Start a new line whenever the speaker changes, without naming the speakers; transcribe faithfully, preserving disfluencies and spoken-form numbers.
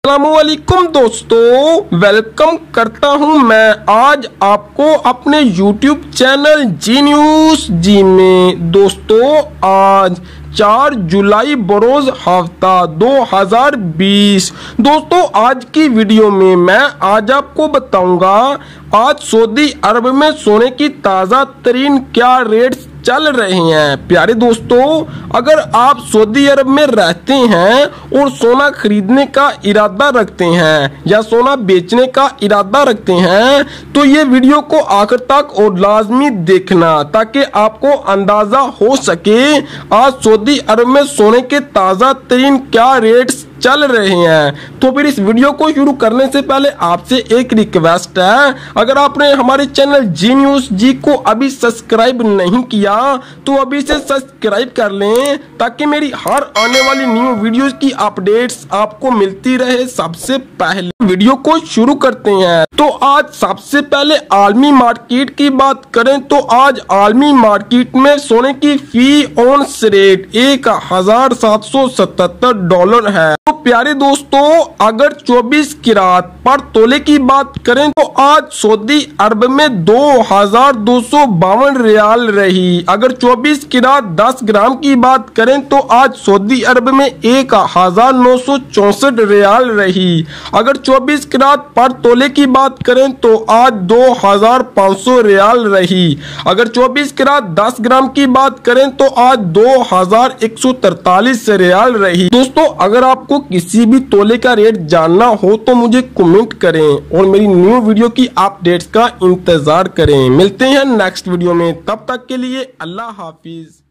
अस्सलामुअलैकुम दोस्तों, वेलकम करता हूं मैं आज आपको अपने YouTube channel Zee News ji में। दोस्तों आज चार जुलाई बरोज हफ्ता दो हज़ार बीस। दोस्तों आज की वीडियो में मैं आज आपको बताऊंगा आज सऊदी अरब में सोने की ताज़ा तरीन क्या रेट्स चल रहे हैं। प्यारे दोस्तों, अगर आप सऊदी अरब में रहते हैं और सोना खरीदने का इरादा रखते हैं या सोना बेचने का इरादा रखते हैं तो ये वीडियो को आखिर तक और लाजमी देखना ताकि आपको अंदाजा हो सके आज सऊदी अरब में सोने के ताज़ा तरीन क्या रेट्स चल रहे हैं। तो फिर इस वीडियो को शुरू करने से पहले आपसे एक रिक्वेस्ट है, अगर आपने हमारे चैनल जी न्यूज जी को अभी सब्सक्राइब नहीं किया तो अभी से सब्सक्राइब कर लें ताकि मेरी हर आने वाली न्यू वीडियोस की अपडेट्स आपको मिलती रहे सबसे पहले। वीडियो को शुरू करते हैं। तो आज सबसे पहले आलमी मार्केट की बात करें तो आज आलमी मार्केट में सोने की फी औंस रेट एक हजार सात सौ सतहत्तर डॉलर है। तो प्यारे दोस्तों, अगर चौबीस किरात पर तोले की बात करें तो आज सऊदी अरब में दो हजार दो सौ बावन रियाल रही। अगर चौबीस किरात दस ग्राम की बात करें तो आज सऊदी अरब में एक हजार नौ सौ चौसठ रियाल रही। अगर चौबीस किरात पर तोले की बात करें तो आज दो हजार पाँच सौ रियाल रही। अगर चौबीस किरात दस ग्राम की बात करें तो आज दो हजार एक सौ तरतालीस रियाल रही। दोस्तों अगर आपको किसी भी तोले का रेट जानना हो तो मुझे कमेंट करें और मेरी न्यू वीडियो की अपडेट्स का इंतजार करें। मिलते हैं नेक्स्ट वीडियो में, तब तक के लिए अल्लाह हाफिज।